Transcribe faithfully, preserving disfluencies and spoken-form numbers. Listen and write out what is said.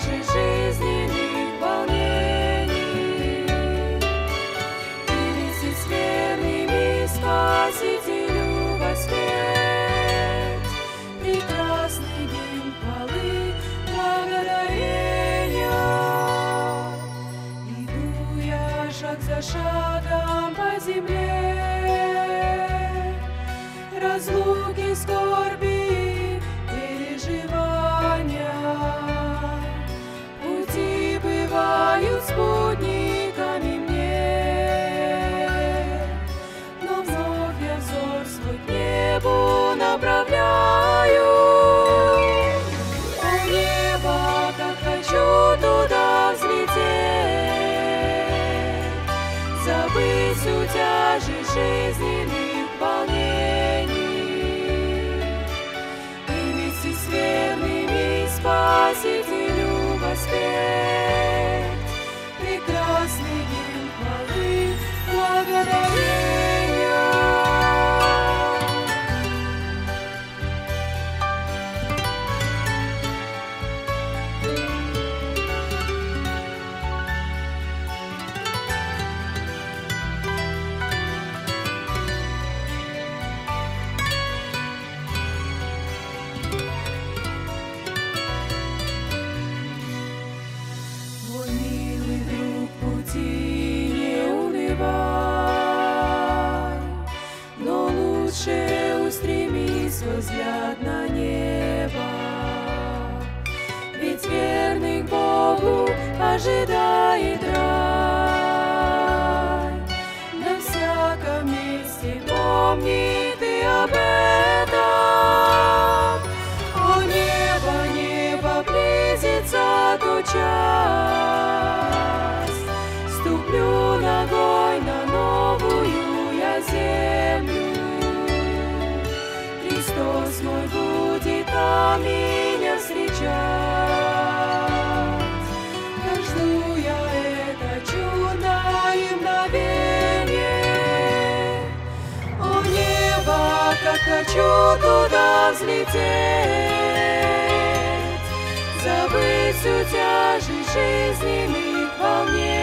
тяжесть жизненных волнений. И вместе с верными Спасителю воспеть прекрасный день хвалы, благодарения. Иду я шаг за шагом по земле, разлуки, скорби, переживания. Пути бывают спутниками мне, но вновь я взор свой к небу направляю. О небо, как хочу туда взлететь, забыть всю тяжесть жизненных волнений. И вместе с верными Спасителю воспеть прекрасный день хвалы, благодарения. Мой милый друг, пути не унывай, но лучше устреми свой взгляд на небо. Ведь верный к Богу ожидает рай. На всяком месте помни ты об этом. О небо, небо, близится тот час. Ступлю ногой на новую я землю. Христос мой будет там меня встречать. Как жду я это чудное мгновение. О небо, как хочу туда взлететь, забыть всю тяжесть жизненных волнений.